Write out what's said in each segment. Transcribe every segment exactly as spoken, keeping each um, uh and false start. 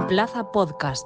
Plaza Podcast.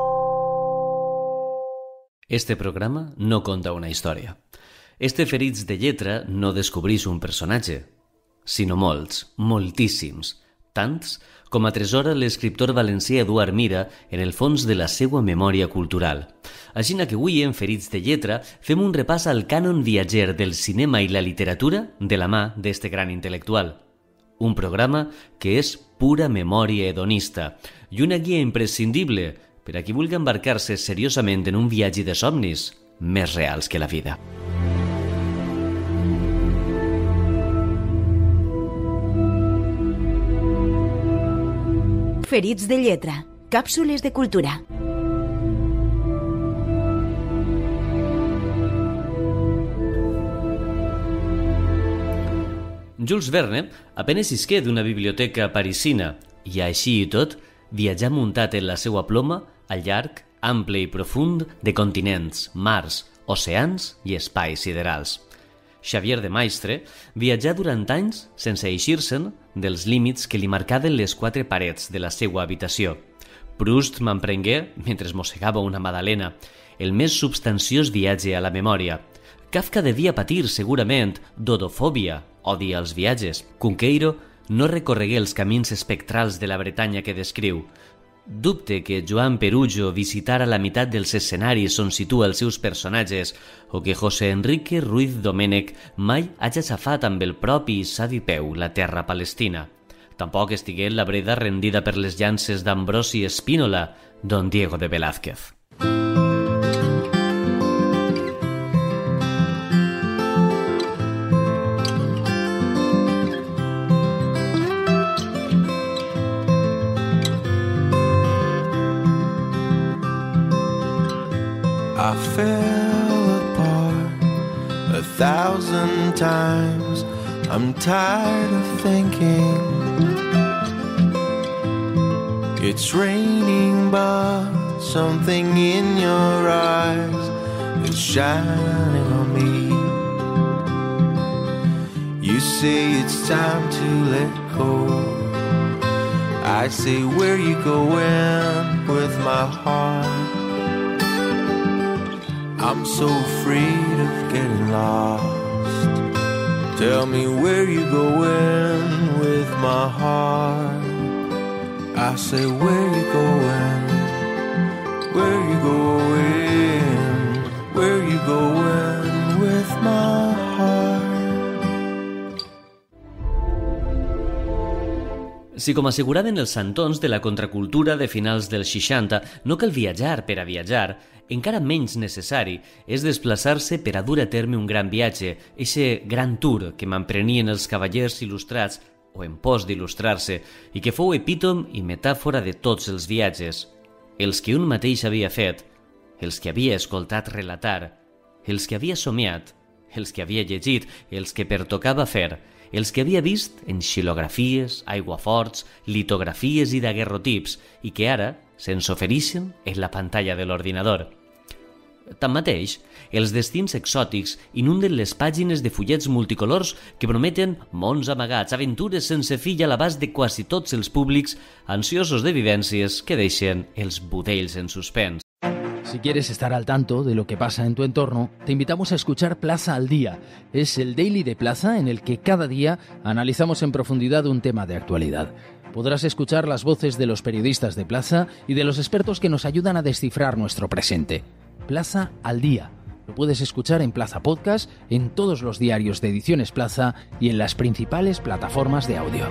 Este programa no conta una història. Este Ferits de lletra no descobrís un personatge, sinó molts, moltíssims, tants com atresora l'escriptor valencià Eduard Mira en el fons de la seua memòria cultural. Aixina que avui, en Ferits de lletra, fem un repàs al cànon viatger del cinema i la literatura de la mà d'este gran intel·lectual. Un programa que és pura memòria hedonista i una guia imprescindible per a qui vulgui embarcar-se seriosament en un viatge de somnis més reals que la vida. Ferits de lletra, càpsules de cultura. Jules Verne apenas isqué d'una biblioteca parisina i, així i tot, viatjà muntat en la seua ploma al llarg, ample i profund de continents, mars, oceans i espais siderals. Xavier de Maistre viatjà durant anys sense eixir-se'n dels límits que li marcaven les quatre parets de la seua habitació. Proust m'emprengué, mentre mossegava una magdalena, el més substanciós viatge a la memòria. Kafka devia patir, segurament, dodofòbia, odi als viatges. Cunqueiro no recorregué els camins espectrals de la Bretanya que descriu. Dubte que Joan Perujo visitara la meitat dels escenaris on situa els seus personatges o que José Enrique Ruiz Domènech mai hagi xafat amb el propi i savi peu la terra palestina. Tampoc estigué la breda rendida per les llances d'Ambrosi Espínola, don Diego de Velázquez. I fell apart a thousand times. I'm tired of thinking it's raining, but something in your eyes is shining on me. You say it's time to let go. I say, where you going with my heart? I'm so afraid of getting lost. Tell me where you going with my heart. I say, where you going? Where you going? Where you going with my heart? Si, com asseguraven els santons de la contracultura de finals dels seixanta, no cal viatjar per a viatjar, encara menys necessari és desplaçar-se per a dur a terme un gran viatge, eixe gran tour que m'emprenien els cavallers il·lustrats o en pos d'il·lustrar-se i que fou epítom i metàfora de tots els viatges, els que un mateix havia fet, els que havia escoltat relatar, els que havia somiat, els que havia llegit, els que pertocava fer, els que havia vist en xilografies, aiguaforts, litografies i daguerrotips i que ara se'ns ofereixen en la pantalla de l'ordinador. Tanmateix, els destins exòtics inunden les pàgines de fullets multicolors que prometen mons amagats, aventures sense fi a l'abast de quasi tots els públics ansiosos de vivències que deixen els budells en suspens. Si quieres estar al tanto de lo que pasa en tu entorno, te invitamos a escuchar Plaza al Día. Es el daily de Plaza en el que cada día analizamos en profundidad un tema de actualidad. Podrás escuchar las voces de los periodistas de Plaza y de los expertos que nos ayudan a descifrar nuestro presente. Plaza al Día. Lo puedes escuchar en Plaza Podcast, en todos los diarios de Ediciones Plaza y en las principales plataformas de audio.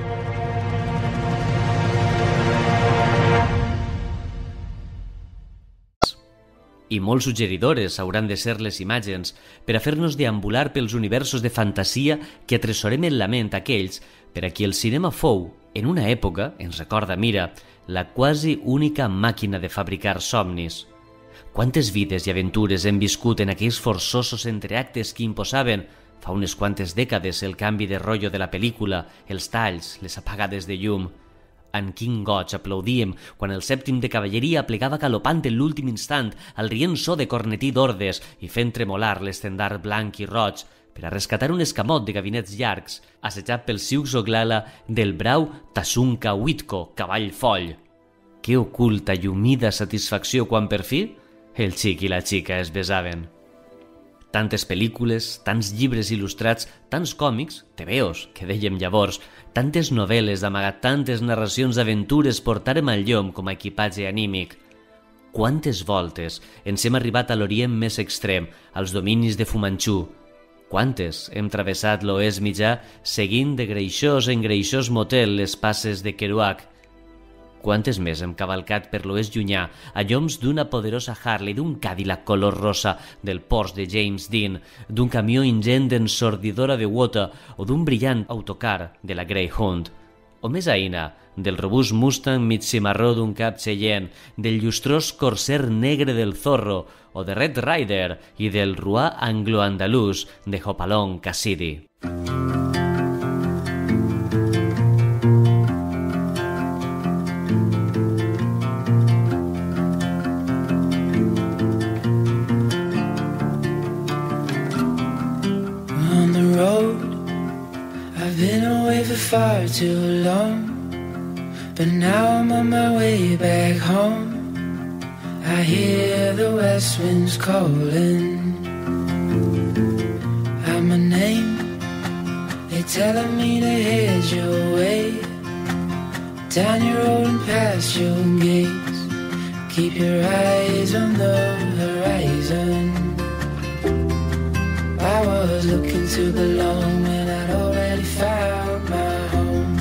I molt suggeridores hauran de ser les imatges per a fer-nos deambular pels universos de fantasia que atresorem en la ment aquells per a qui el cinema fou, en una època, ens recorda Mira, la quasi única màquina de fabricar somnis. Quantes vides i aventures hem viscut en aquells forçosos entreactes que imposaven, fa unes quantes dècades, el canvi de rotllo de la pel·lícula, els talls, les apagades de llum. En quin goig aplaudíem quan el sèptim de cavalleria plegava galopant en l'últim instant al rient so de cornetí d'ordes i fent tremolar l'estendard blanc i roig per a rescatar un escamot de gabinets llargs assetjat pel Siux Oglala del brau Tasunka Witko, cavall foll. que oculta i humida satisfacció quan per fi el xic i la xica es besaven. Tantes pel·lícules, tants llibres il·lustrats, tants còmics, tebeos, que dèiem llavors, tantes novel·les d'amagat, tantes narracions d'aventures portàrem al llom com a equipatge anímic. Quantes voltes ens hem arribat a l'Orient més extrem, als dominis de Fu Manchu. Quantes hem travessat l'Oest Mitjà seguint de greixós en greixós motel les passes de Kerouac. Quantes més hem cavalcat per l'Oest Llunyà a lloms d'una poderosa Harley, d'un Cadillac color rosa, del Porsche de James Dean, d'un camió ingent d'ensordidora de Wota o d'un brillant autocar de la Greyhound. O més aïna, del robust Mustang mig cimarró d'un Cap Cheyenne, del llustrós Corsair negre del Zorro o de Red Rider i del Ruà anglo-andalús de Hopalong Cassidy. On the road, I've been away for far too long. But now I'm on my way back home. I hear the west winds calling out my name. They're telling me to head your way, down your road and past your gates. Keep your eyes on the horizon. I was looking to belong when I'd already found my home.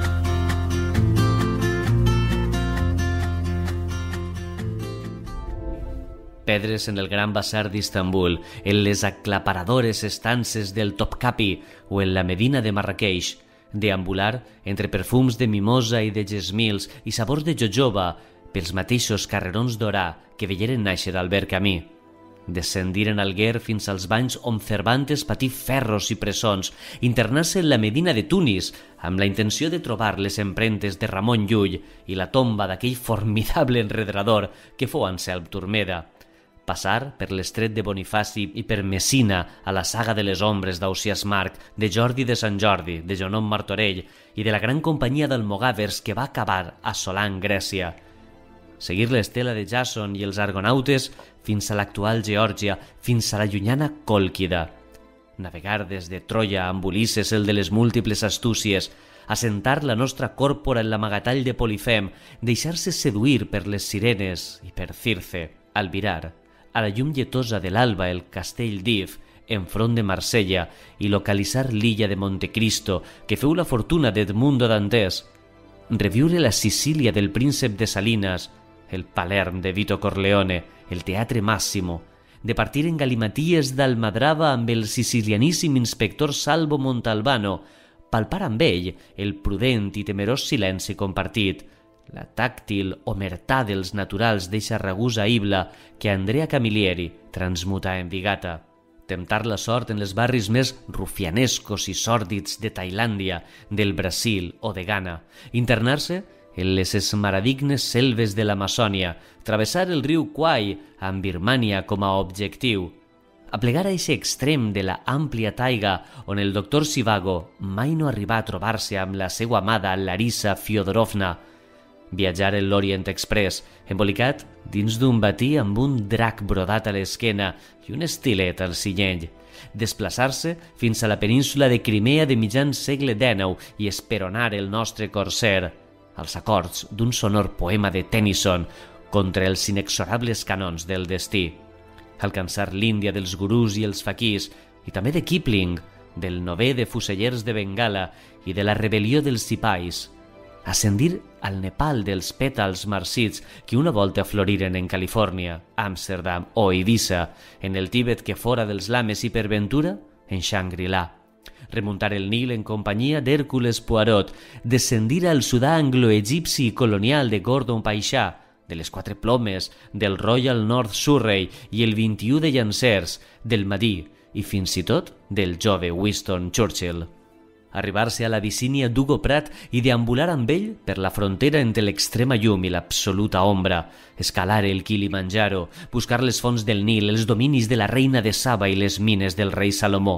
Pedres en el Gran Bazar d'Istanbul, en les aclaparadores estances del Topkapi o en la Medina de Marrakeix, deambular entre perfums de mimosa i de gesmils i sabors de jojoba pels mateixos carrerons d'Orà que veieren néixer Albert Camus. Descendir en Alguer fins als banys on Cervantes patí ferros i presons, internar-se en la Medina de Tunis amb la intenció de trobar les empremtes de Ramon Llull i la tomba d'aquell formidable enredrador que fou Anselm Turmeda. Passar per l'estret de Bonifaci i per Messina a la saga de les ombres d'Ausiàs Marc, de Jordi de Sant Jordi, de Jonom Martorell i de la gran companyia d'almogàvers que va acabar assolant Grècia. Seguir l'estela de Jàson i els argonautes fins a l'actual Geòrgia, fins a la llunyana Còlquida. Navegar des de Troia amb Ulisses, el de les múltiples astúcies, assentar la nostra còrpora en l'amagatall de Polifem, deixar-se seduir per les sirenes i per Circe, albirar a la llum lletosa de l'alba el castell d'If, enfront de Marsella, i localitzar l'illa de Montecristo, que feu la fortuna d'Edmundo Dantes, reviure la Sicília del príncep de Salinas, el Palerm de Vito Corleone, el Teatre Massimo, de partir en galimaties d'Almadrava amb el sicilianíssim inspector Salvo Montalbano, palpar amb ell el prudent i temerós silenci compartit, la tàctil omertà dels naturals d'eixa ragusa ibla que Andrea Camilleri transmuta en vigata. Temptar la sort en els barris més rufianescos i sòrdids de Tailàndia, del Brasil o de Ghana. Internar-se en les esmaradignes selves de l'Amazònia, travessar el riu Kwai amb Birmània com a objectiu. Aplegar a eixe extrem de la àmplia taiga on el doctor Sivago mai no arribà a trobar-se amb la seva amada Larissa Fiodorovna. Viatjar en l'Orient Express, embolicat dins d'un batí amb un drac brodat a l'esquena i un estilet al cinyell. Desplaçar-se fins a la península de Crimea de mitjan segle dènou i esperonar el nostre corser, als acords d'un sonor poema de Tennyson contra els inexorables canons del destí. Alcançar l'Índia dels gurús i els faquís, i també de Kipling, del nové de fusellers de Bengala i de la rebel·lió dels sipais. Ascendir al Nepal dels pètals marcits que una volta floriren en Califòrnia, Amsterdam o Eivissa, en el Tíbet que fora dels lames i per ventura, en Shangri-La. Remuntar el Nil en companyia d'Hèrcules Poirot, descendir al Sudà anglo-egipci i colonial de Gordon Paixà, de les Quatre Plomes, del Royal North Surrey i el vint-i-u de llancers, del Madí i fins i tot del jove Winston Churchill. Arribar-se a la vicínia d'Hugo Pratt i deambular amb ell per la frontera entre l'extrema llum i l'absoluta ombra, escalar el Kilimanjaro, buscar les fonts del Nil, els dominis de la reina de Saba i les mines del rei Salomó.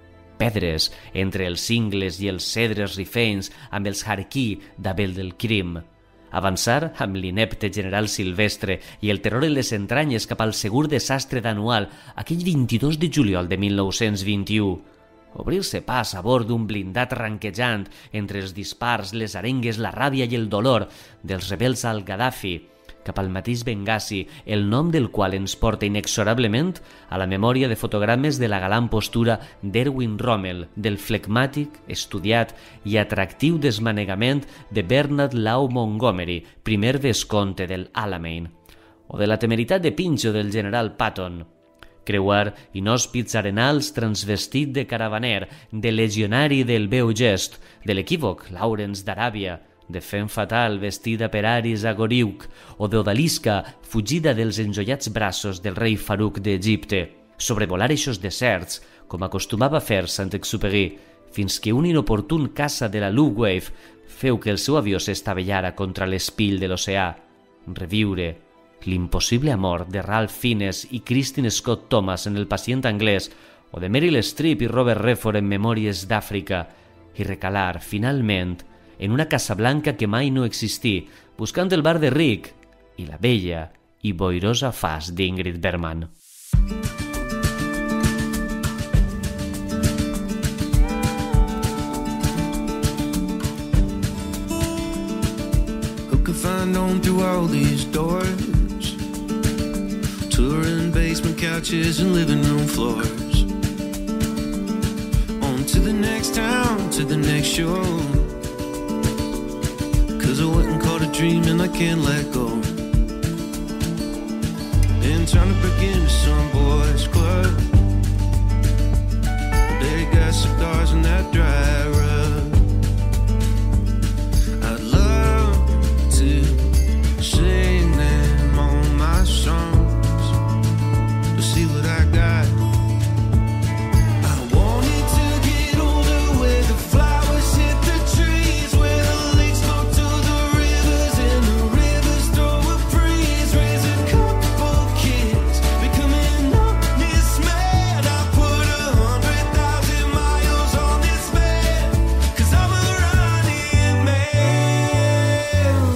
Pedres entre els cingles i els cedres rifeins amb els harquí d'Abel del Crim. avançar amb l'inepte general Silvestre i el terror en les entranyes cap al segur desastre d'Anual aquell vint-i-dos de juliol de mil nou-cents vint-i-u. Obrir-se pas a bord d'un blindat ranquejant entre els dispars, les arengues, la ràbia i el dolor dels rebels al Gaddafi, cap al mateix Benghazi, el nom del qual ens porta inexorablement a la memòria de fotogrames de la galant postura d'Erwin Rommel, del flegmàtic, estudiat i atractiu desmanegament de Bernard Law Montgomery, primer vescomte del Alamein, o de la temeritat de Pinxo del general Patton. Creuar inhòspits arenals transvestit de caravaner, de legionari del veu gest, de l'equívoc Lawrence d'Aràbia, de fem fatal vestida per Aris a Goriuk, o d'odalisca fugida dels enjoiats braços del rei Farouk d'Egipte, sobrevolar eixos deserts, com acostumava a fer Saint-Exupéry, fins que un inoportun caça de la Luftwaffe feu que el seu avió s'estavellara contra l'espill de l'oceà. Reviure l'impossible amor de Ralph Fiennes i Christine Scott Thomas en El pacient anglès, o de Meryl Streep i Robert Redford en Memòries d'Àfrica, i recalar, finalment, en una Casa Blanca que mai no existí, buscant el bar de Rick i la bella i boirosa faç d'Ingrid Bergman. Who can find on through all these doors? Touring basement couches and living room floors. On to the next town, to the next shore. Cause I went and caught a dream and I can't let go. And trying to break into some boys club. They got cigars in that dry rub. I'd love to sing them on my songs, to see what I got. I wanted to get older where the flowers hit the trees, where the lakes go to the rivers and the rivers throw a breeze. Raise a couple kids, becoming honest mad. I put a hundred thousand miles on this man, cause I'm a running man.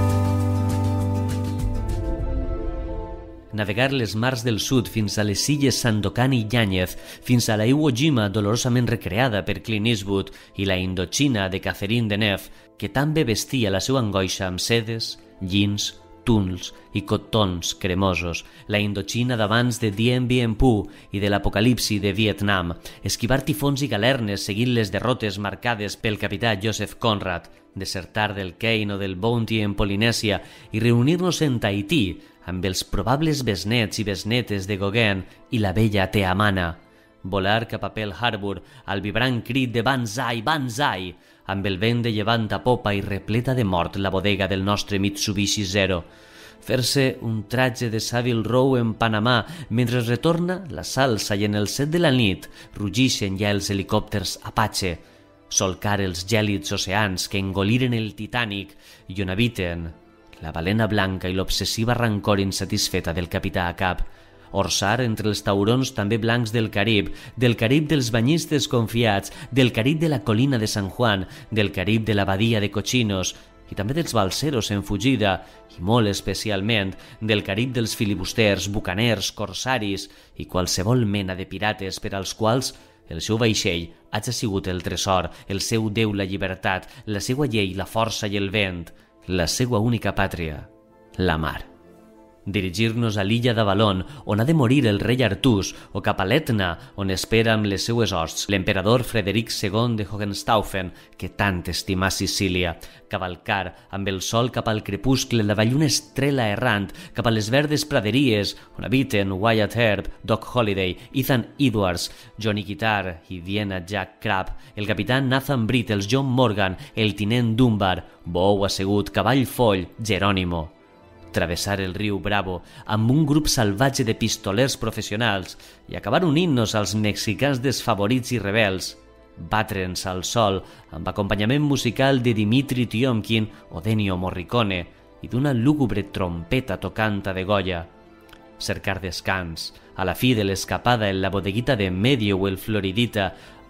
Navegar les mars del sud fins a les illes Sandokan i Yáñez, fins a la Iwo Jima dolorosament recreada per Clint Eastwood i la Indochina de Catherine Deneuve, que tan bé vestia la seva angoixa amb sedes, llins, túnels i cotons cremosos, la Indochina d'abans de Dien Bien Phu i de l'apocalipsi de Vietnam, esquivar tifons i galernes seguint les derrotes marcades pel capità Joseph Conrad, desertar del Kane o del Bounty en Polinèsia i reunir-nos en Tahití amb els probables besnets i besnetes de Gauguin i la bella Teamana, volar cap a Pearl Harbor al vibrant crit de Banzai, Banzai, amb el vent de llevant a popa i repleta de mort la bodega del nostre Mitsubishi Zero, fer-se un tratge de Savile Row en Panamà mentre retorna la salsa i en el set de la nit rugixen ja els helicòpters Apache, solcar els gèlids oceans que engoliren el Titanic i on habiten la balena blanca i l'obsessiva rancor insatisfeta del capità Ahab, orsar entre els taurons també blancs del Carib, del Carib dels banyistes confiats, del Carib de la colina de San Juan, del Carib de la badia de Cochinos i també dels balseros en fugida i molt especialment del Carib dels filibusters, bucaners, corsaris i qualsevol mena de pirates per als quals el seu vaixell hagi sigut el tresor, el seu déu la llibertat, la seva llei la força i el vent, la seva única pàtria, la mar. Dirigir-nos a l'illa d'Avalon, on ha de morir el rei Artús, o cap a l'Etna, on espera amb les seues hosts l'emperador Frederic segon de Hohenstaufen, que tant estimà Sicília, cavalcar amb el sol cap al crepuscle davall una estrela errant, cap a les verdes praderies, on habiten Wyatt Earp, Doc Holliday, Ethan Edwards, Johnny Guitar i Vienna Jack Crabb, el capità Nathan Brittles, John Morgan, el tinent Dunbar, bou assegut, cavall foll, Gerónimo. Travessar el riu Bravo amb un grup salvatge de pistolers professionals i acabar unint-nos als mexicans desfavorits i rebels, batre'ns al sol amb acompanyament musical de Dimitri Tiomkin o d'Ennio Morricone i d'una lúgubre trompeta tocanta de Goya, cercar descans a la fi de l'escapada en la bodeguita de Medio o el Floridita,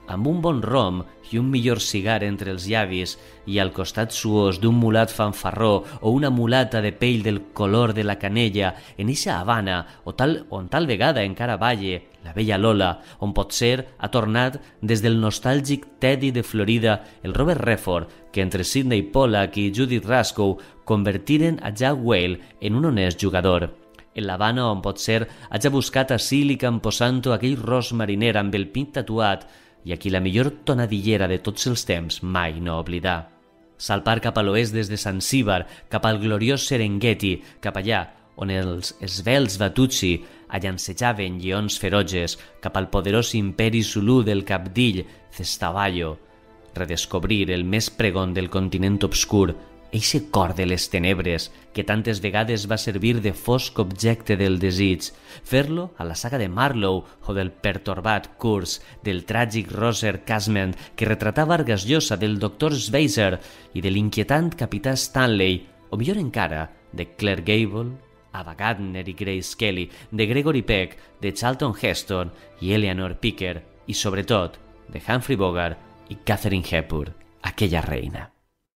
amb un bon rom i un millor cigar entre els llavis i al costat suós d'un mulat fanfarró o una mulata de pell del color de la canella en eixa Havana o tal, on tal vegada encara balle la vella Lola, on potser ha tornat des del nostàlgic Teddy de Florida el Robert Redford, que entre Sidney Pollack i Judith Raskow convertiren a Jack Whale en un honest jugador. En l'Havana on potser hagi buscat asil i Camposanto aquell ros mariner amb el pit tatuat i aquí la millor tonadillera de tots els temps mai no oblidar. Salpar cap a l'oest des de Zanzíbar, cap al gloriós Serengeti, cap allà on els esvelts Batutsi allancejaven lleons feroges, cap al poderós imperi Zulu del cabdill Cestavallo, redescobrir el més pregon del continent obscur, eixe cor de les tenebres que tantes vegades va servir de fosc objecte del desig, fer-lo a la saga de Marlowe o del pertorbat Kurtz, del tràgic Roser Casement que retratava Vargas Llosa, del doctor Schweizer i de l'inquietant capità Stanley, o millor encara, de Claire Gable, Ava Gardner i Grace Kelly, de Gregory Peck, de Charlton Heston i Eleanor Picker, i sobretot de Humphrey Bogart i Katharine Hepburn, aquella reina.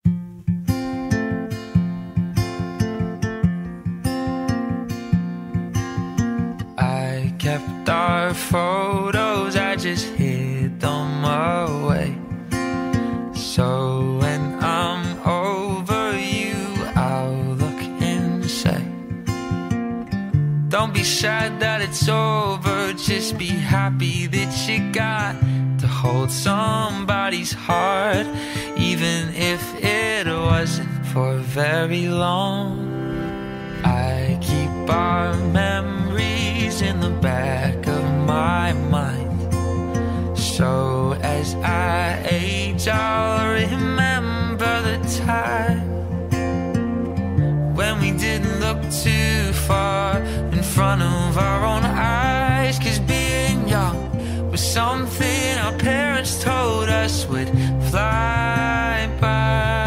I kept our photos, I just hid them away. So when I'm over you, I'll look and say, don't be sad that it's over, just be happy that you got to hold somebody's heart, even if it wasn't for very long. I keep our memories in the back of my mind, so as I age I'll remember the time when we didn't look too far in front of our own eyes, 'cause being young was something our parents told us would fly by.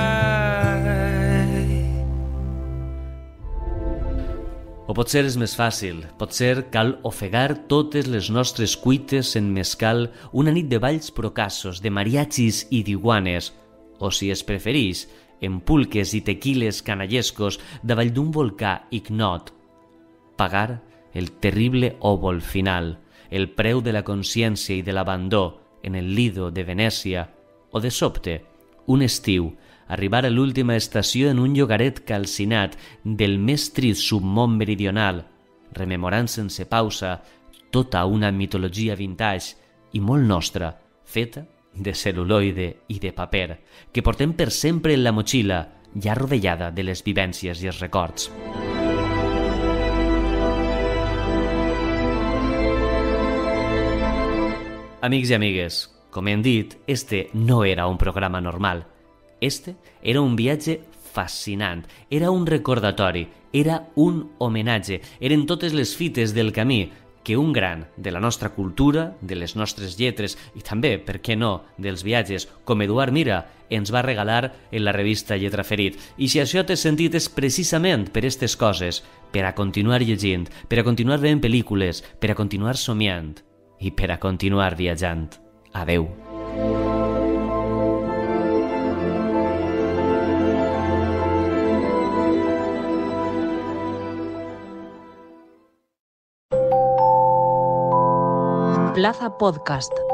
O potser és més fàcil, potser cal ofegar totes les nostres cuites en mescal una nit de balls procassos, de mariachis i d'iguanes, o si es preferís, en pulques i tequiles canallescos davall d'un volcà ignot. Pagar el terrible òbol final, el preu de la consciència i de l'abandó en el Lido de Venècia, o de sobte, un estiu, arribar a l'última estació en un llogaret calcinat del més trist submón meridional, rememorant sense pausa tota una mitologia vintage i molt nostra, feta de cel·luloide i de paper, que portem per sempre en la motxilla, ja rovellada de les vivències i els records. Amics i amigues, com hem dit, este no era un programa normal. Este era un viatge fascinant, era un recordatori, era un homenatge, eren totes les fites del camí que un gran de la nostra cultura, de les nostres lletres i també, per què no, dels viatges, com Eduard Mira, ens va regalar en la revista Lletra Ferit. I si això t'he sentit és precisament per aquestes coses, per a continuar llegint, per a continuar veient pel·lícules, per a continuar somiant i per a continuar viatjant. Adeu. Plaza Podcast.